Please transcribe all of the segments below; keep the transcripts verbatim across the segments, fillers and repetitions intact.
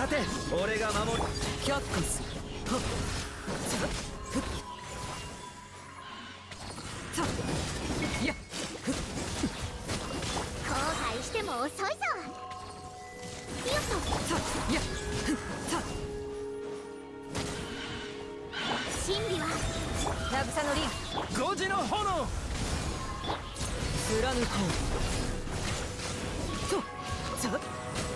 さて俺が守る。 却下する。はっさっふっさっいや後悔しても遅いぞ。よっとさっいやふっさっ神秘は渚のリン五時の炎。 貫こうとさっ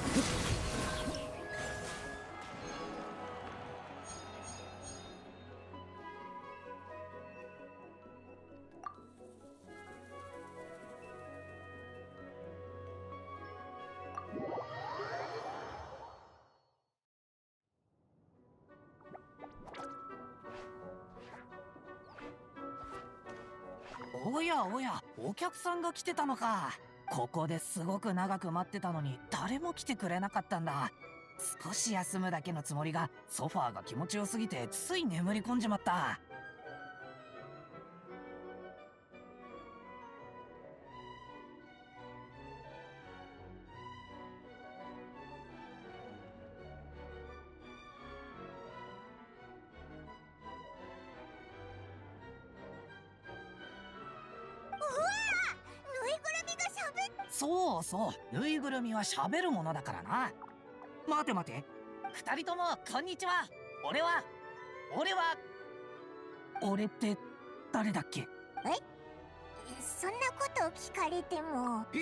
おやおや、お客さんが来てたのか。ここですごく長く待ってたのに誰も来てくれなかったんだ。少し休むだけのつもりがソファーが気持ちよすぎてつい眠り込んじまった。そうそう、ぬいぐるみは喋るものだからな。待て待て、二人ともこんにちは。俺は俺は俺って誰だっけ。 えそんなこと聞かれても。 えー、 真に受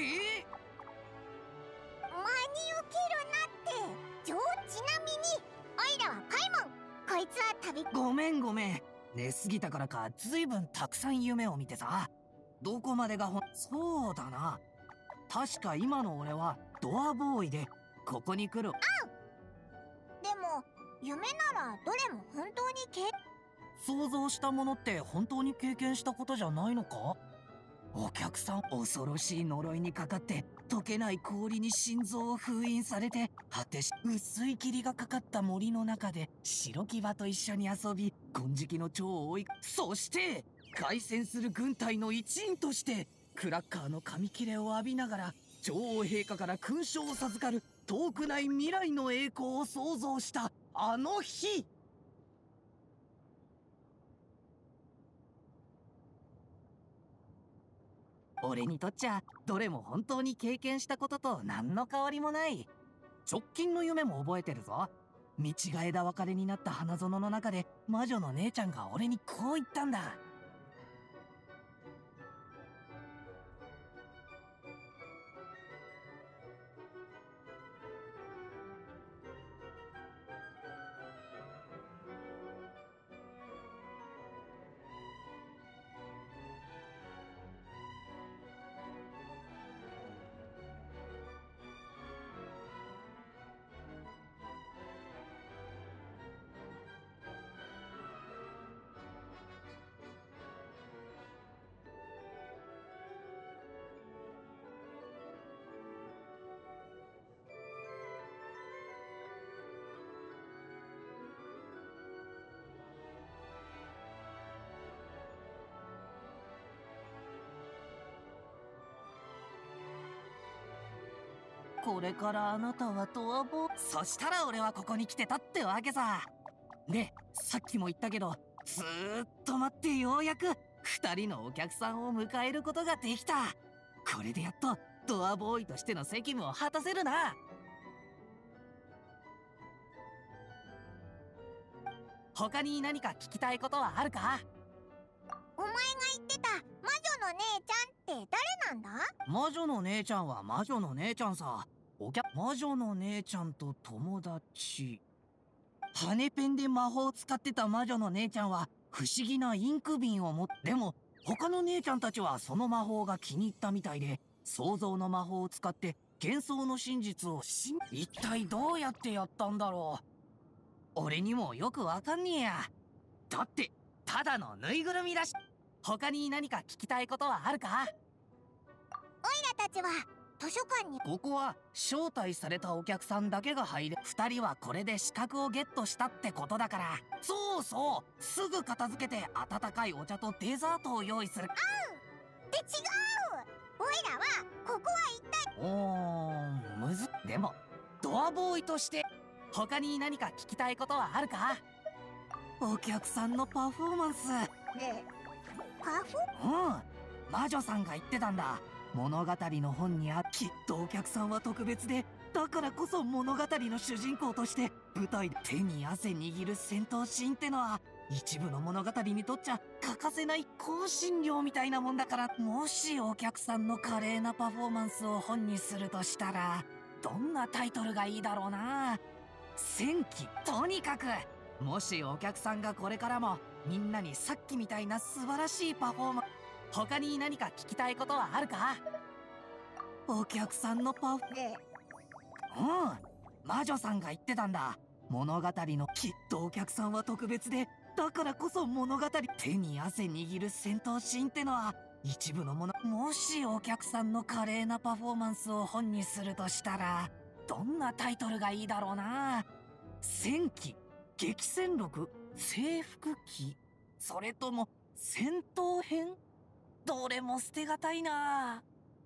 けるなって。ちょちなみにおいらはパイモン。こいつは旅。 ごめんごめん、寝すぎたからかずいぶんたくさん夢を見てさ。どこまでがほんそうだな、確か今の俺はドアボーイでここに来る。 でも夢ならどれも本当にけ想像したものって本当に経験したことじゃないのか。お客さん、恐ろしい呪いにかかって溶けない氷に心臓を封印されて、果てし薄い霧がかかった森の中で白騎馬と一緒に遊び、金色の蝶を追い、そして凱旋する軍隊の一員としてクラッカーの紙切れを浴びながら女王陛下から勲章を授かる遠くない未来の栄光を想像したあの日。俺にとっちゃどれも本当に経験したことと何の変わりもない。直近の夢も覚えてるぞ。道が枝分かれになった花園の中で魔女の姉ちゃんが俺にこう言ったんだ。これからあなたはドアボー、そしたら俺はここに来てたってわけさ。で、さっきも言ったけど、ずーっと待ってようやく二人のお客さんを迎えることができた。これでやっとドアボーイとしての責務を果たせるな。他に何か聞きたいことはあるか。 お前が言ってた魔女の姉ちゃんって誰なんだ。 魔女の姉ちゃんは魔女の姉ちゃんさ。お客魔女の姉ちゃんと友達。羽ペンで魔法を使ってた魔女の姉ちゃんは不思議なインク瓶を持って、でも他の姉ちゃんたちはその魔法が気に入ったみたいで、想像の魔法を使って幻想の真実を信じ、一体どうやってやったんだろう。俺にもよくわかんねえや。だってただのぬいぐるみだし。他に何か聞きたいことはあるか。 おいらたちは図書館に。 ここは招待されたお客さんだけが入れ、二人はこれで資格をゲットしたってことだから。そうそう、すぐ片付けて温かいお茶とデザートを用意する。 あうって違う。おいらはここは一体。 おーん、むず。でもドアボーイとして他に何か聞きたいことはあるか？お客さんのパフォーマンス。 パフうん、魔女さんが言ってたんだ。物語の本にあきっとお客さんは特別で、だからこそ物語の主人公として舞台で手に汗握る戦闘シーンってのは一部の物語にとっちゃ欠かせない香辛料みたいなもんだから、もしお客さんの華麗なパフォーマンスを本にするとしたらどんなタイトルがいいだろうな。戦記。とにかくもしお客さんがこれからもみんなにさっきみたいな素晴らしいパフォーマンス、他に何か聞きたいことはあるか？お客さんのパフうん、魔女さんが言ってたんだ。物語のきっとお客さんは特別で、だからこそ物語手に汗握る戦闘シーンってのは一部のもの。もしお客さんの華麗なパフォーマンスを本にするとしたらどんなタイトルがいいだろうな。戦記、激戦録、征服記、それとも戦闘編？どれも捨てがたいな。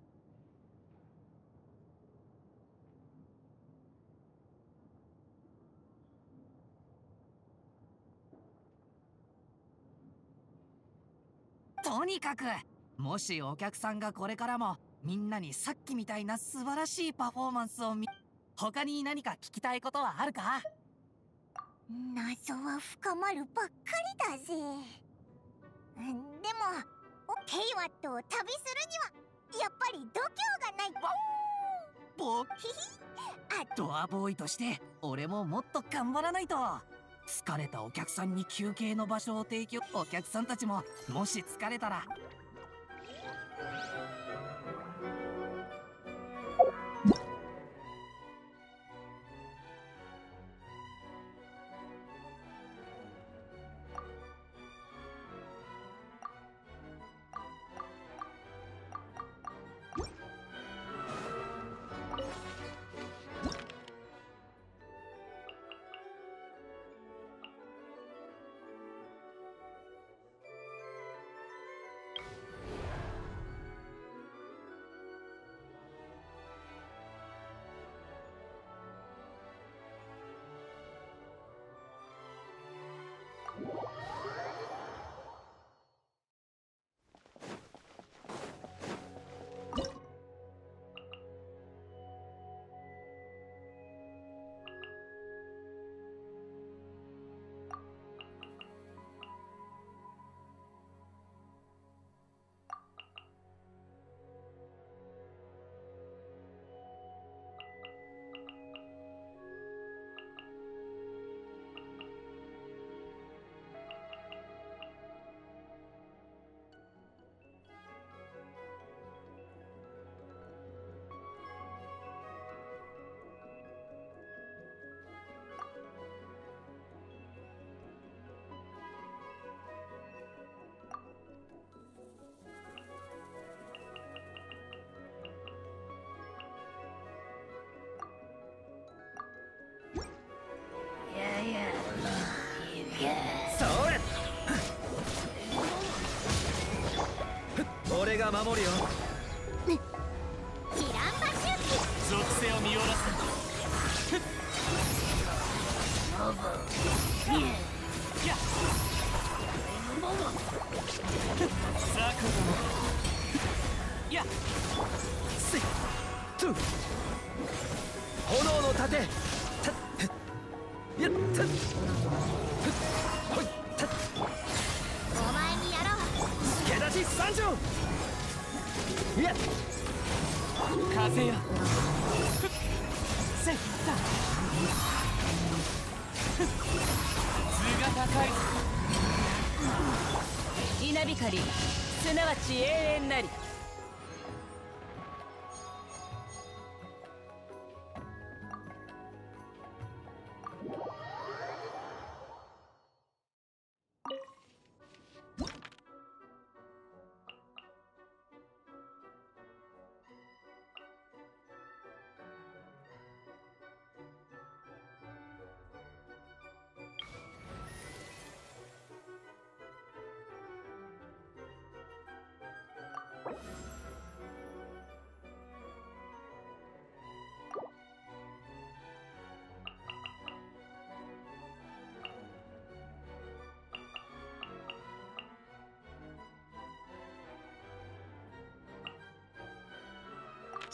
とにかくもしお客さんがこれからもみんなにさっきみたいな素晴らしいパフォーマンスを見、他に何か聞きたいことはあるか？ 謎は深まるばっかりだぜ。うんでもペイワットを旅するにはやっぱり度胸がない。 ボドアボーイとして俺ももっと頑張らないと。疲れたお客さんに休憩の場所を提供。お客さんたちももし疲れたら俺が守るよ。 キランバ周期。 属性を見下ろす。やっザクドやっせっトゥ炎の盾たっやったっほいたっお前にやろう。 助立ち参上。やっ風よせっだ図が高い。 稲光すなわち永遠なり。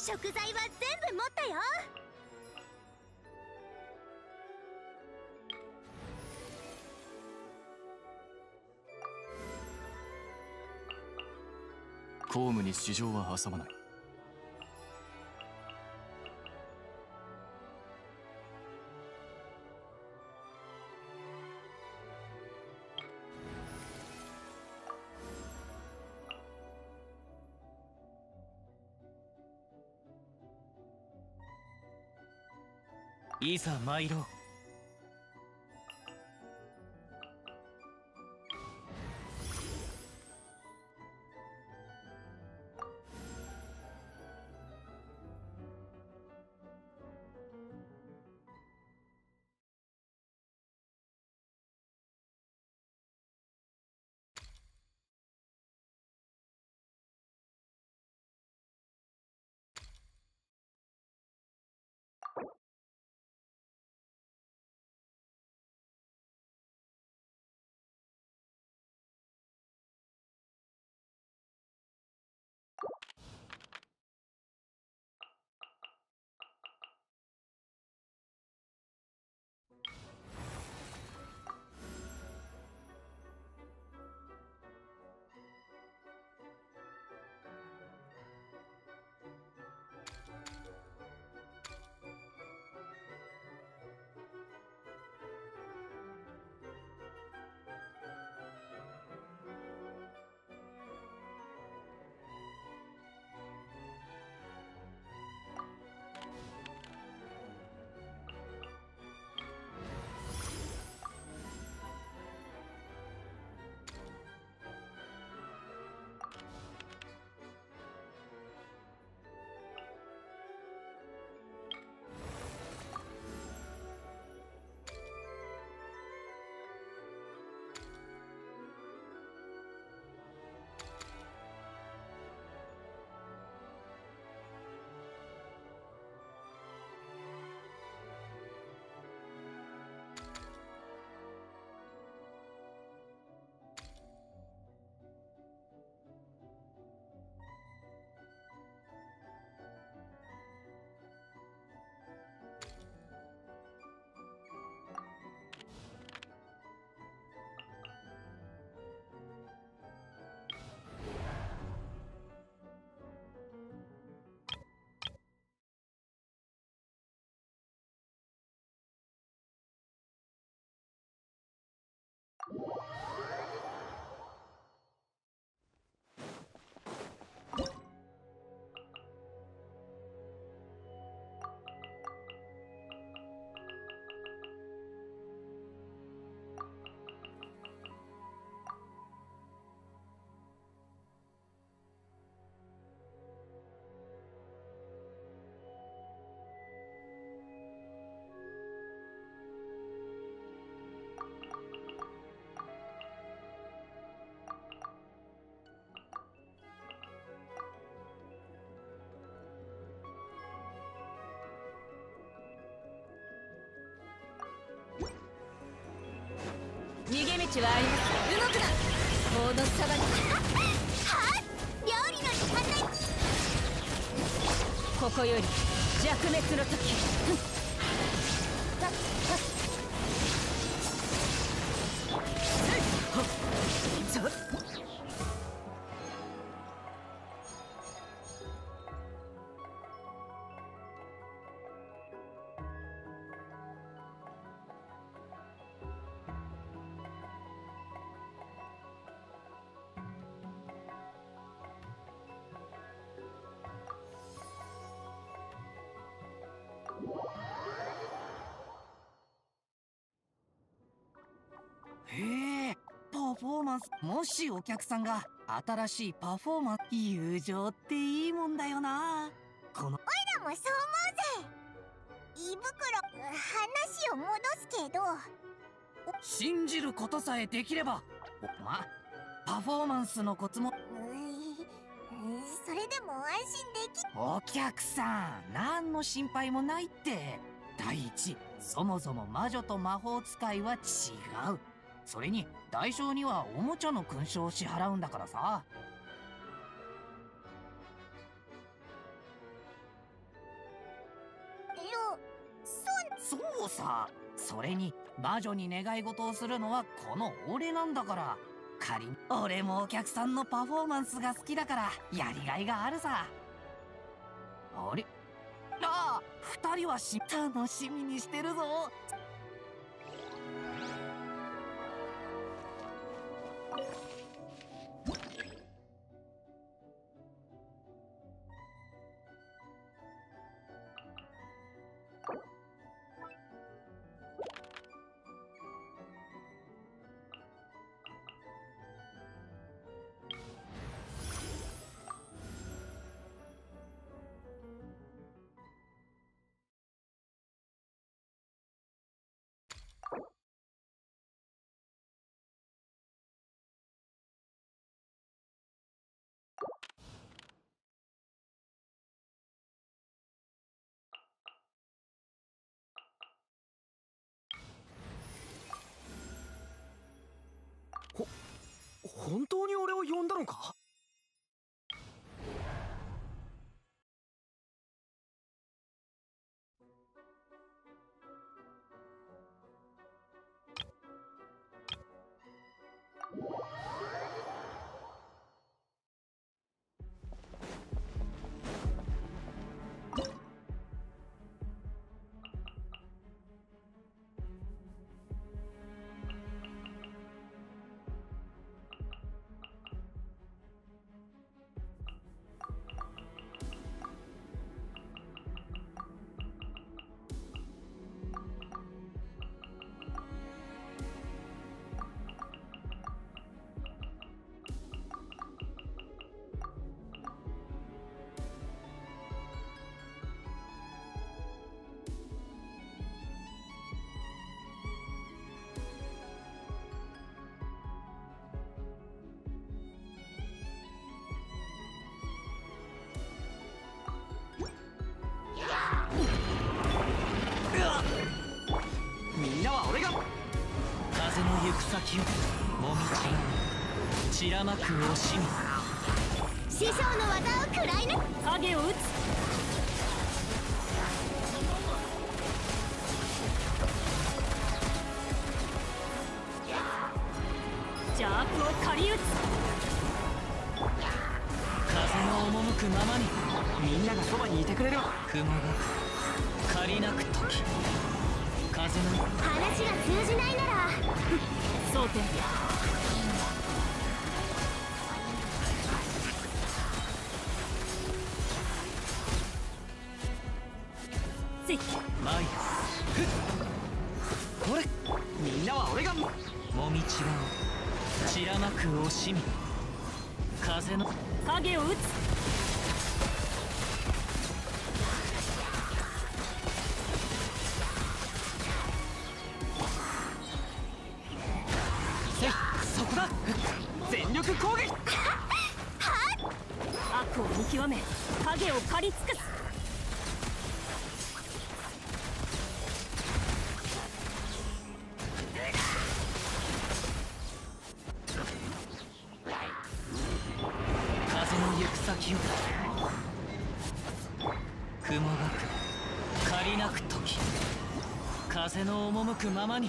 食材は全部持ったよ。 公務に私情は挟まない。 いざ参ろう。 逃げ道はあります。動くな。法の裁き。 はっ料理の時間だ。 ここより弱滅の時。 ちょっへえ、パフォーマンス。もしお客さんが新しいパフォーマンス、友情っていいもんだよな。このおいらもそう思うぜ。胃袋話を戻すけど、 信じることさえできれば、おま、パフォーマンスのコツも。 ういそれでも安心でき。 お客さん、何の心配もないって。第一、そもそも魔女と魔法使いは違う。それに代償にはおもちゃの勲章を支払うんだからさ。 そうさ。それに魔女に願い事をするのはこの俺なんだから。仮に俺もお客さんのパフォーマンスが好きだからやりがいがあるさ。あれ、ああ、二人はし楽しみにしてるぞ。 本当に俺を呼んだのか？みんなは俺が風の行く先をもみち散らまく惜しみ師匠の技を食らいぬ。 影を打つ。邪悪を狩り打つ。 風の赴くままにみんながそばにいてくれる。雲が借りなく時風の話が通じないなら蒼天。せい。 前へふっこれみんなは俺がもみちばを散らまく惜しみ風の影を打つ。 せい、そこだ。全力攻撃。 悪を見極め影を狩り尽くす。 風の行く先を雲がく借りなく時風の赴くままに。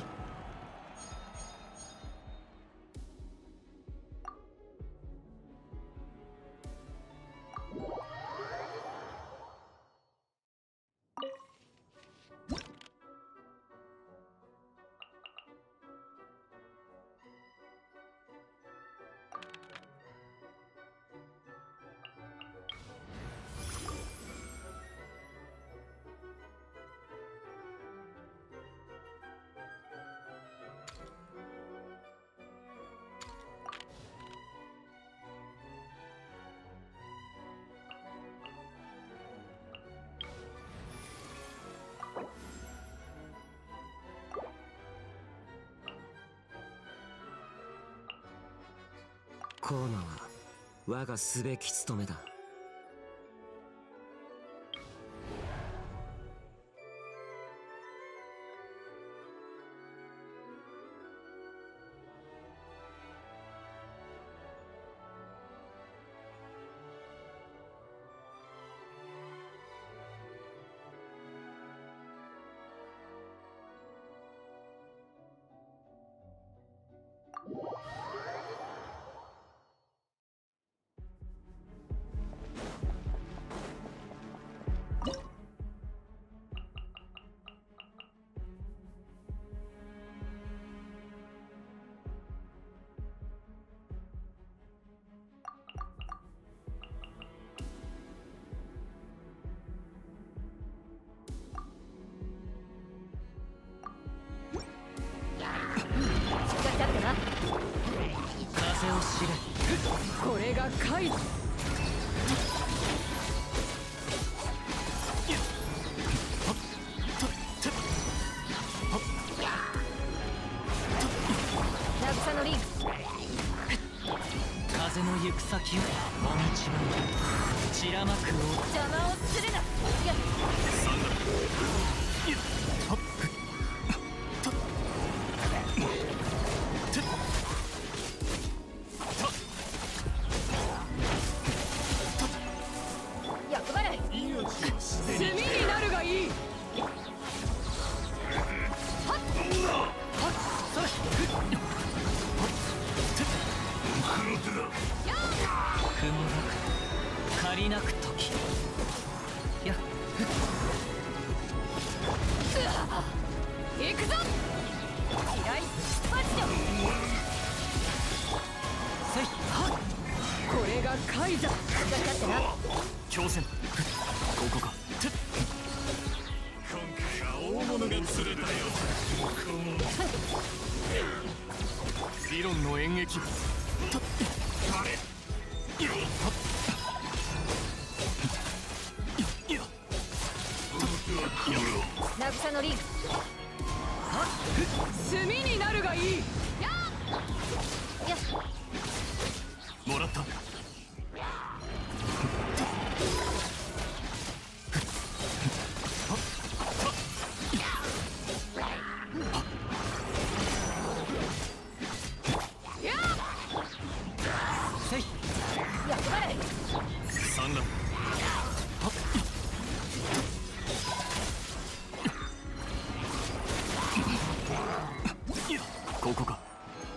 コーナは我がすべき務めだ。 知れ。 これが怪。渚のリング。 風の行く先をもみちば散らまくを邪魔をするな。や役払い。炭になるがいい。 雲なく借なく時やっ行くぞ。嫌いパチド。 せいはっこれがカイザ。分かってな。 強戦ここか大物が釣れたよ理論の演劇渚のリング。炭になるがいい。やっやっもらったせい役払い。 三段ここか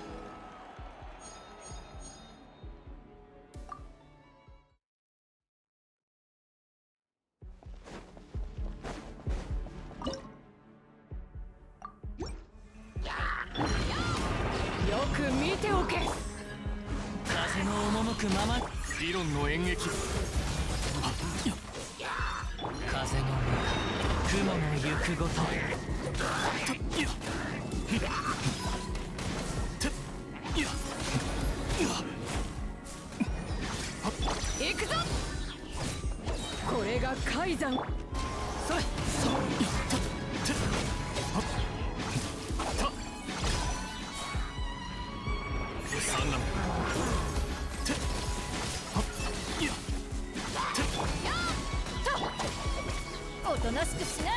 よく見ておけ。 風の赴くまま理論の演劇風の中雲の行くごと行くぞ。これが海山。 それ三段おとなしくしな。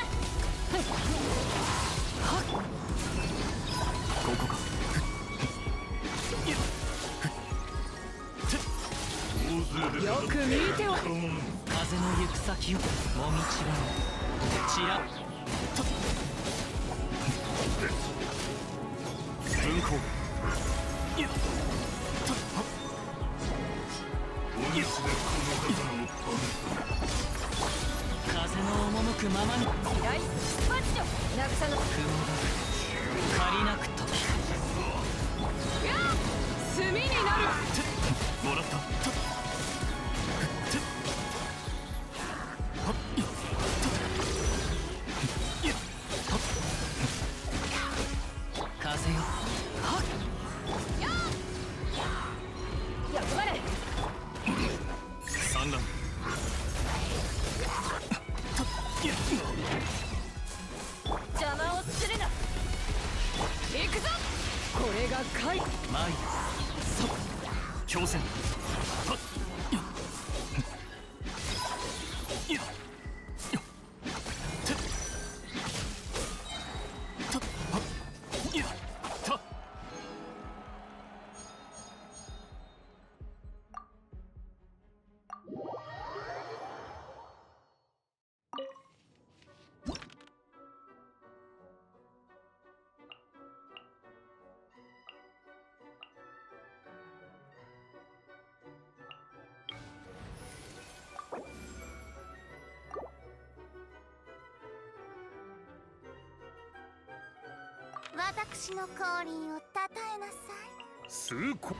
ここかよく見ておけ。 風の行く先をもみちば散ら分校風の赴くままに嫌いパチド。渚の雲が借なく時やっ炭になる。 もらった風よ役払い。 三段邪魔をするな。行くぞ。これが海。 前強戦私の降臨をたたえなさい。 数個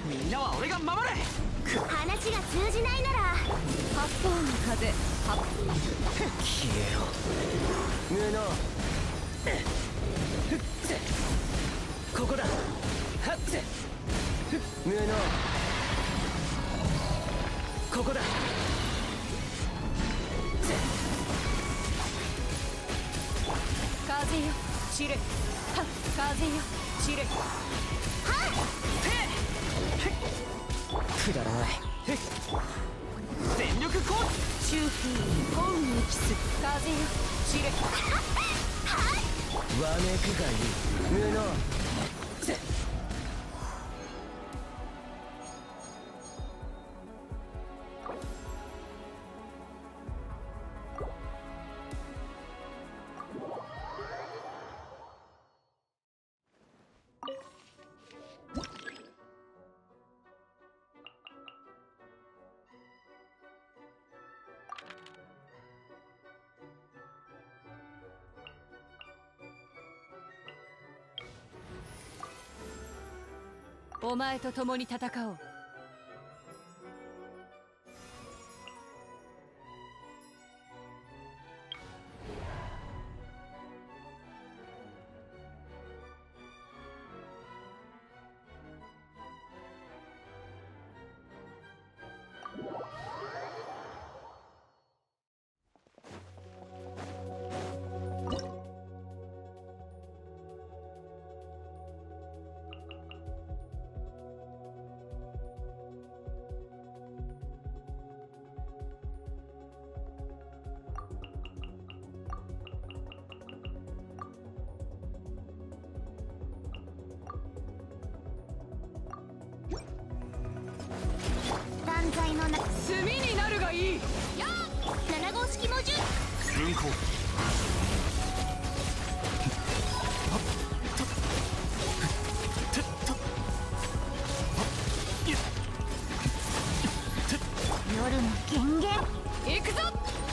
みんなは俺が守れ。 話が通じないなら八方の風八方消えろ無能。ここだ。はっせ無能。ここだ。 風よ散れはっ風よ散れくだらない。全力コーチューフィーホームキス風よ散れわめくがいい無能。 お前と共に戦おう。 断罪のな炭になるがいい。 やーなな号式モジュール分光夜の権限行くぞ。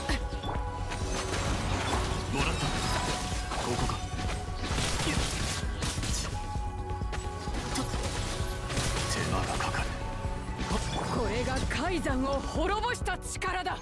もらった。ここか。手間がかかる。 これが海山を滅ぼした力だ。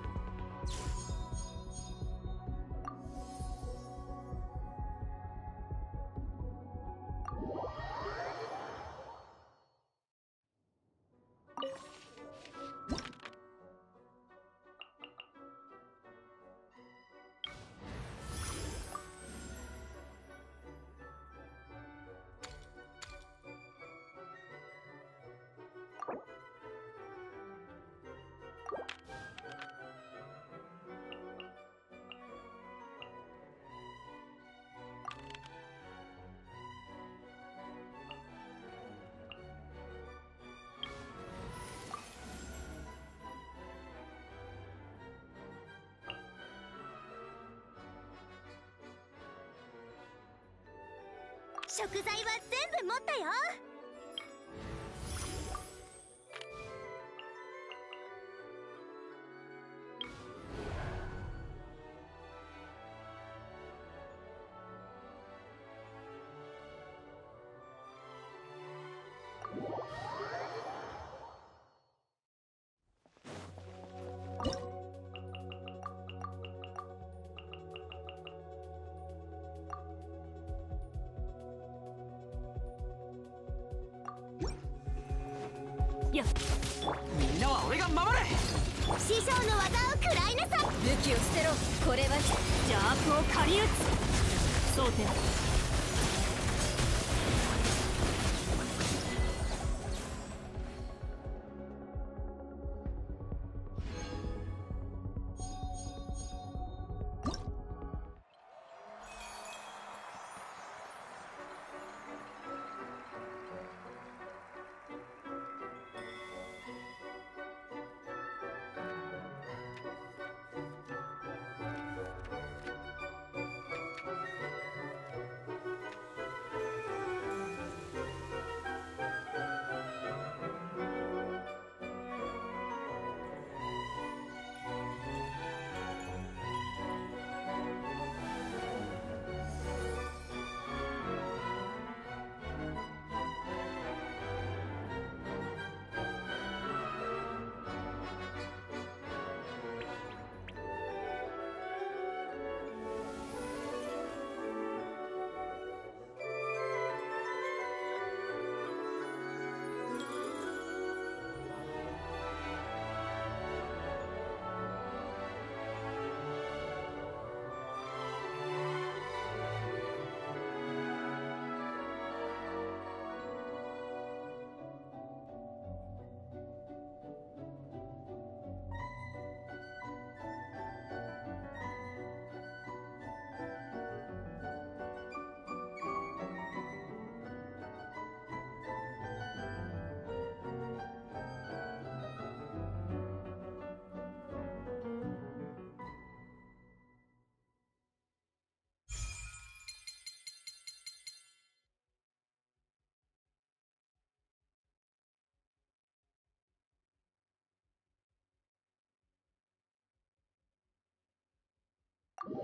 食材は全部持ったよ。 やみんなは俺が守れ。 師匠の技を食らいなさい。 武器を捨てろ。これは邪悪を狩り撃つ。蒼天